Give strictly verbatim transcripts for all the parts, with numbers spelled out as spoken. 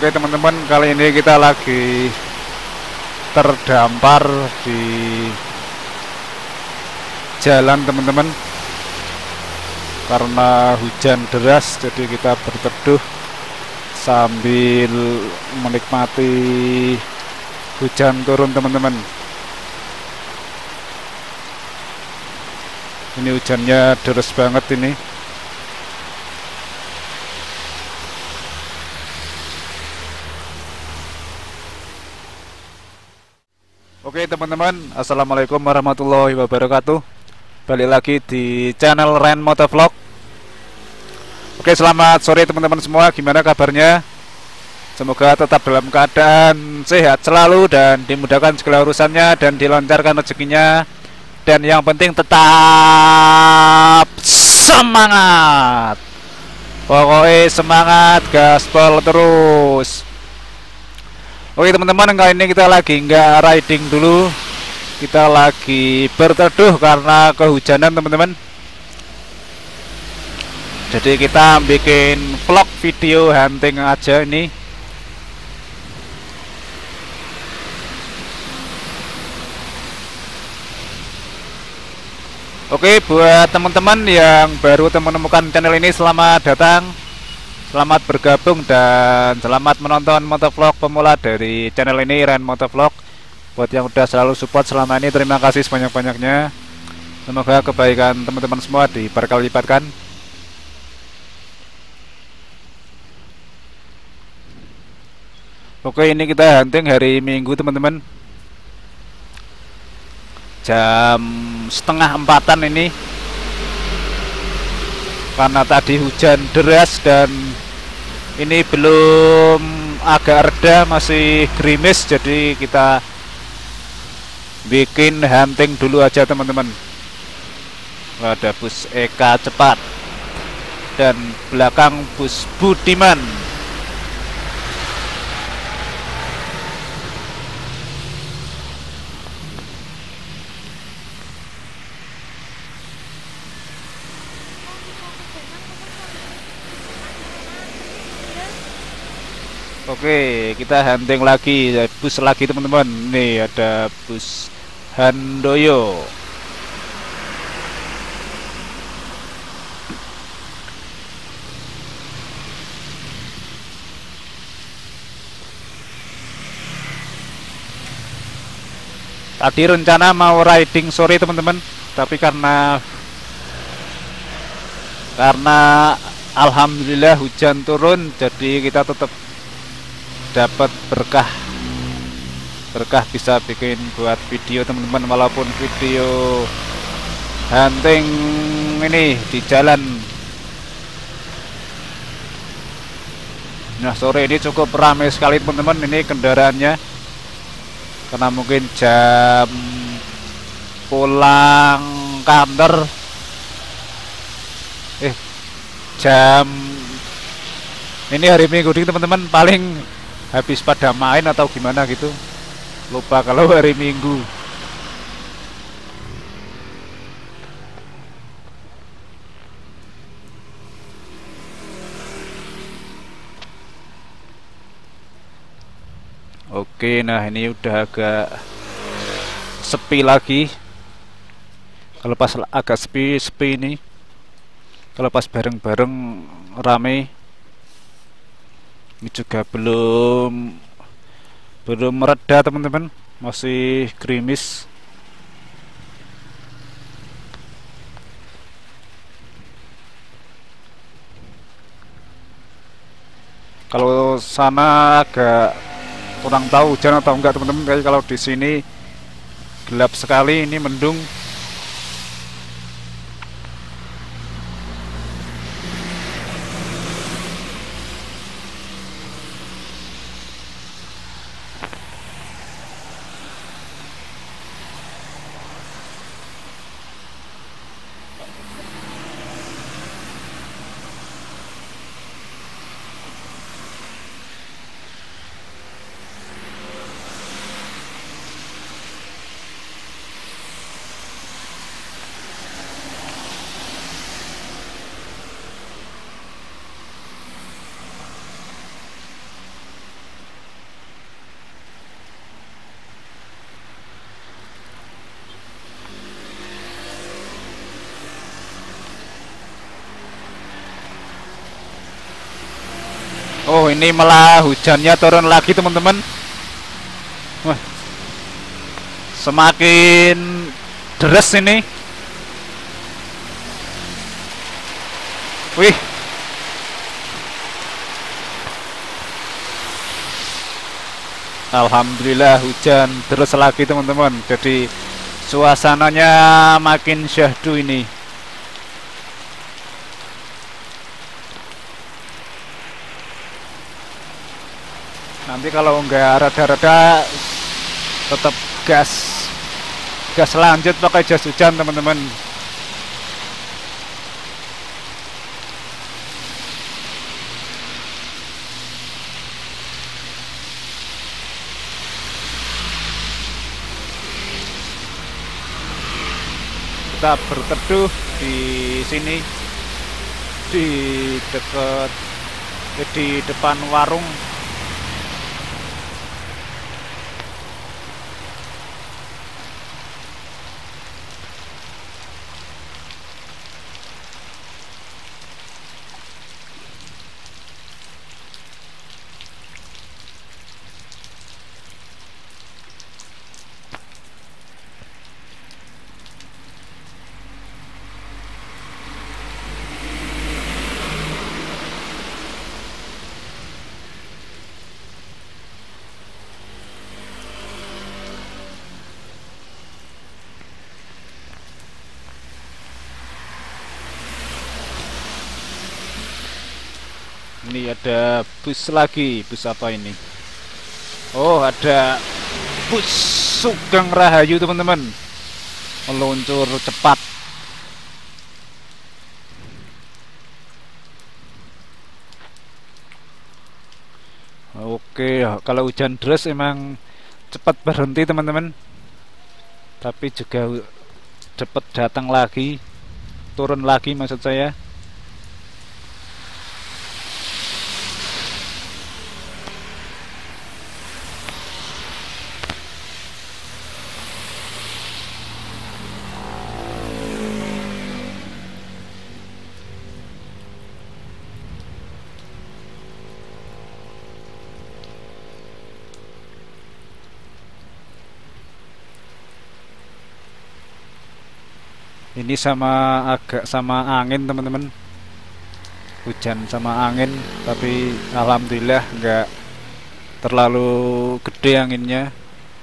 Oke teman-teman, kali ini kita lagi terdampar di jalan teman-teman, karena hujan deras. Jadi kita berteduh sambil menikmati hujan turun teman-teman. Ini hujannya deras banget ini. Oke teman-teman, assalamualaikum warahmatullahi wabarakatuh. Balik lagi di channel Ren Motovlog. Oke, selamat sore teman-teman semua. Gimana kabarnya? Semoga tetap dalam keadaan sehat selalu dan dimudahkan segala urusannya dan dilancarkan rezekinya. Dan yang penting tetap semangat. Pokoknya semangat, gaspol terus. Oke teman-teman, kali ini kita lagi nggak riding dulu, kita lagi berteduh karena kehujanan teman-teman. Jadi kita bikin vlog video hunting aja ini. Oke, buat teman-teman yang baru menemukan channel ini, selamat datang. Selamat bergabung dan selamat menonton motovlog pemula dari channel ini, Ren Motovlog. Buat yang udah selalu support selama ini, terima kasih sebanyak-banyaknya. Semoga kebaikan teman-teman semua diberkali lipatkan. Oke, ini kita hunting hari Minggu teman-teman, jam setengah empatan ini. Karena tadi hujan deras dan ini belum agak reda, masih gerimis, jadi kita bikin hunting dulu aja teman-teman. Ada bus Eka Cepat dan belakang bus Budiman. Oke, kita hunting lagi, bus lagi teman-teman. Nih ada bus Handoyo. Tadi rencana mau riding sore teman-teman, tapi karena karena alhamdulillah hujan turun, jadi kita tetap dapat berkah berkah bisa bikin buat video teman-teman, walaupun video hunting ini di jalan. Nah, sore ini cukup ramai sekali teman-teman ini kendaraannya, karena mungkin jam pulang kantor eh jam ini hari Minggu teman-teman, paling habis pada main atau gimana gitu, lupa kalau hari Minggu. Oke, nah ini udah agak sepi lagi. Kalau pas agak sepi sepi ini, kalau pas bareng-bareng rame. Ini juga belum belum mereda teman-teman, masih gerimis. Kalau sana agak kurang tahu hujan atau enggak teman-teman, kayak kalau di sini gelap sekali, ini mendung. Oh, ini malah hujannya turun lagi teman-teman. Wah, semakin deras ini. Wih, alhamdulillah hujan terus lagi teman-teman. Jadi suasananya makin syahdu ini. Nanti kalau nggak rada-rada tetap gas gas lanjut pakai jas hujan teman-teman. Kita berteduh di sini di dekat eh, di depan warung. Ini ada bus lagi. Bus apa ini? Oh, ada bus Sugeng Rahayu teman-teman, meluncur cepat. Oke, kalau hujan deras emang cepat berhenti teman-teman, tapi juga cepat datang lagi, turun lagi maksud saya. Ini sama agak sama angin teman-teman, hujan sama angin, tapi alhamdulillah nggak terlalu gede anginnya.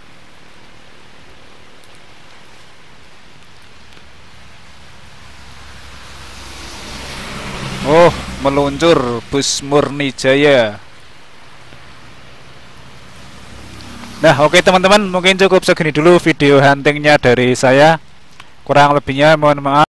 Oh, meluncur bus Murni Jaya. Nah, oke teman-teman, mungkin cukup segini dulu video huntingnya dari saya. Kurang lebihnya mohon maaf.